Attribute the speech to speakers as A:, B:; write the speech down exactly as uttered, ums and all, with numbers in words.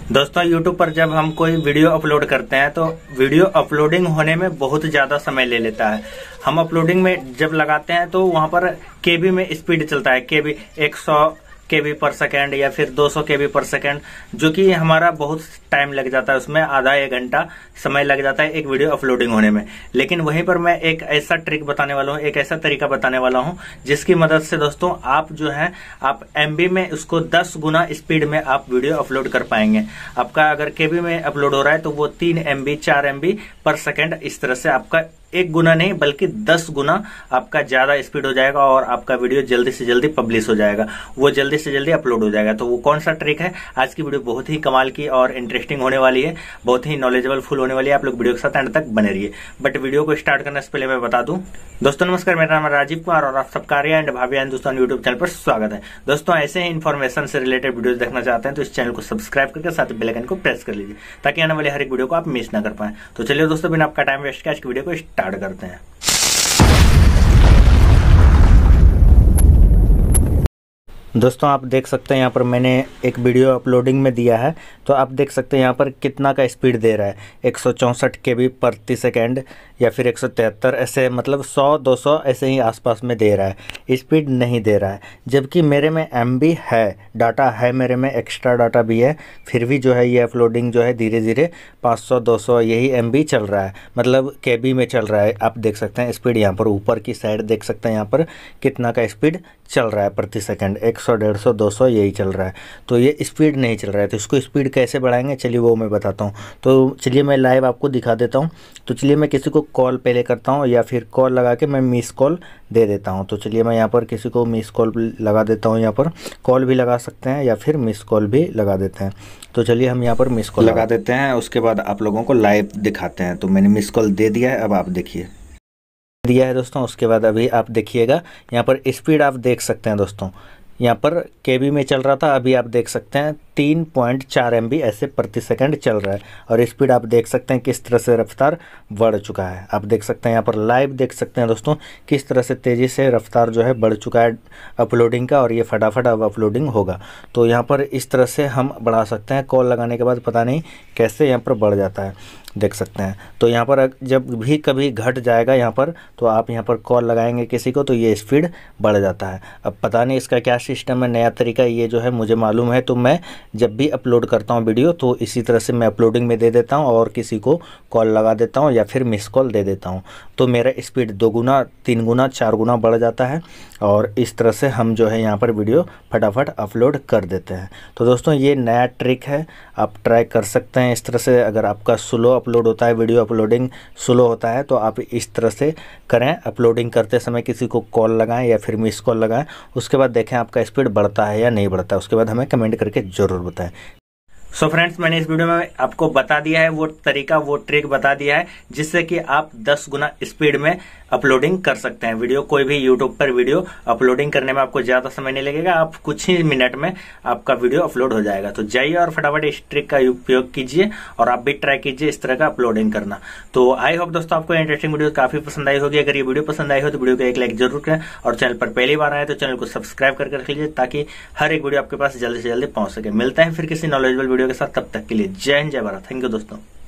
A: दोस्तों यूट्यूब पर जब हम कोई वीडियो अपलोड करते हैं तो वीडियो अपलोडिंग होने में बहुत ज्यादा समय ले लेता है। हम अपलोडिंग में जब लगाते हैं तो वहां पर केबी में स्पीड चलता है, केबी एक सौ केबी पर सेकेंड या फिर दो सौ केबी पर सेकेंड, जो कि हमारा बहुत टाइम लग जाता है, उसमें आधा एक घंटा समय लग जाता है एक वीडियो अपलोडिंग होने में। लेकिन वहीं पर मैं एक ऐसा ट्रिक बताने वाला हूँ, एक ऐसा तरीका बताने वाला हूँ जिसकी मदद से दोस्तों आप जो है आप एमबी में उसको दस गुना स्पीड में आप वीडियो अपलोड कर पाएंगे। आपका अगर केबी में अपलोड हो रहा है तो वो तीन एमबी चार एमबी पर सेकेंड, इस तरह से आपका एक गुना नहीं बल्कि दस गुना आपका ज्यादा स्पीड हो जाएगा और आपका वीडियो जल्दी से जल्दी पब्लिश हो जाएगा, वो जल्दी से जल्दी अपलोड हो जाएगा। तो वो कौन सा ट्रिक है, आज की वीडियो बहुत ही कमाल की और इंटरेस्टिंग होने वाली है, बहुत ही नॉलेजेबल फुल होने वाली है। आप लोग वीडियो के साथ एंड तक बने रहिए। बट वीडियो को स्टार्ट करने से पहले मैं बता दूं दोस्तों, नमस्कार, मेरा नाम है राजीव कुमार और आप सबका Arya and Bhaviya Hindustan YouTube channel पर स्वागत है। दोस्तों ऐसे ही इन्फॉर्मेशन से रिलेटेड वीडियो देखना चाहते हैं तो इस चैनल को सब्सक्राइब करके साथ बेल आइकन को प्रेस कर लीजिए ताकि आने वाले हर एक वीडियो को आप मिस ना कर पाए। तो चलिए दोस्तों, बिना आपका टाइम वेस्ट किए आज की वीडियो को स्टार्ट करते हैं। दोस्तों आप देख सकते हैं यहाँ पर मैंने एक वीडियो अपलोडिंग में दिया है, तो आप देख सकते हैं यहाँ पर कितना का स्पीड दे रहा है, एक सौ चौंसठ के बी प्रति सेकेंड या फिर एक सौ तिहत्तर, ऐसे मतलब सौ दो सौ ऐसे ही आसपास में दे रहा है, स्पीड नहीं दे रहा है। जबकि मेरे में एमबी है, डाटा है मेरे में, एक्स्ट्रा डाटा भी है, फिर भी जो है ये अपलोडिंग जो है धीरे धीरे पाँच सौ दो सौ यही एमबी चल रहा है, मतलब केबी में चल रहा है। आप देख सकते हैं स्पीड यहाँ पर ऊपर की साइड देख सकते हैं यहाँ पर कितना का स्पीड चल रहा है प्रति सेकंड, एक सौ डेढ़ सौ दो सौ यही चल रहा है। तो ये स्पीड नहीं चल रहा है, तो इसको स्पीड कैसे बढ़ाएंगे चलिए वो मैं बताता हूँ। तो चलिए मैं लाइव आपको दिखा देता हूँ। तो चलिए मैं किसी को कॉल पहले करता हूँ या फिर कॉल लगा के मैं मिस कॉल दे देता हूँ। तो चलिए मैं यहाँ पर किसी को मिस कॉल लगा देता हूँ, यहाँ पर कॉल भी लगा सकते हैं या फिर मिस कॉल भी लगा देते हैं। तो चलिए हम यहाँ पर मिस कॉल लगा देते हैं, उसके बाद आप लोगों को लाइव दिखाते हैं। तो मैंने मिस कॉल दे दिया है, अब आप देखिए दिया है दोस्तों। उसके बाद अभी आप देखिएगा यहाँ पर स्पीड आप देख सकते हैं दोस्तों, यहाँ पर केबी में चल रहा था, अभी आप देख सकते हैं तीन पॉइंट चार एम बी ऐसे प्रति सेकंड चल रहा है और स्पीड आप देख सकते हैं किस तरह से रफ्तार बढ़ चुका है। आप देख सकते हैं यहाँ पर लाइव देख सकते हैं दोस्तों किस तरह से तेज़ी से रफ्तार जो है बढ़ चुका है अपलोडिंग का, और ये फटाफट अब अपलोडिंग होगा। तो यहाँ पर इस तरह से हम बढ़ा सकते हैं, कॉल लगाने के बाद पता नहीं कैसे यहाँ पर बढ़ जाता है, देख सकते हैं। तो यहाँ पर जब भी कभी घट जाएगा यहाँ पर, तो आप यहाँ पर कॉल लगाएंगे किसी को तो ये स्पीड बढ़ जाता है। अब पता नहीं इसका क्या सिस्टम है, नया तरीका ये जो है मुझे मालूम है। तो मैं जब भी अपलोड करता हूँ वीडियो तो इसी तरह से मैं अपलोडिंग में दे देता हूँ और किसी को कॉल लगा देता हूँ या फिर मिस कॉल दे देता हूँ, तो मेरा स्पीड दो गुना तीन गुना चार गुना बढ़ जाता है और इस तरह से हम जो है यहाँ पर वीडियो फटाफट अपलोड कर देते हैं। तो दोस्तों ये नया ट्रिक है, आप ट्राई कर सकते हैं इस तरह से। अगर आपका स्लो अपलोड होता है, वीडियो अपलोडिंग स्लो होता है, तो आप इस तरह से करें, अपलोडिंग करते समय किसी को कॉल लगाएं या फिर मिस कॉल लगाएं, उसके बाद देखें आपका स्पीड बढ़ता है या नहीं बढ़ता है, उसके बाद हमें कमेंट करके ज़रूर बताएं। सो so फ्रेंड्स, मैंने इस वीडियो में आपको बता दिया है वो तरीका, वो ट्रिक बता दिया है जिससे कि आप दस गुना स्पीड में अपलोडिंग कर सकते हैं वीडियो। कोई भी यूट्यूब पर वीडियो अपलोडिंग करने में आपको ज्यादा समय नहीं लगेगा, आप कुछ ही मिनट में आपका वीडियो अपलोड हो जाएगा। तो जाइए और फटाफट इस ट्रिक का उपयोग कीजिए और आप भी ट्राई कीजिए इस तरह का अपलोडिंग करना। तो आई होप दोस्तों आपको इंटरेस्टिंग वीडियो काफी पसंद आई होगी। अगर ये वीडियो पसंद आई हो तो वीडियो को एक लाइक जरूर करें और चैनल पर पहली बार आए तो चैनल को सब्सक्राइब करके रख लीजिए ताकि हर एक वीडियो आपके पास जल्दी से जल्दी पहुंच सके। मिलते हैं फिर किसी नॉलेजेबल वीडियो के साथ, तब तक के लिए जय हिंद जय भारत। थैंक यू दोस्तों।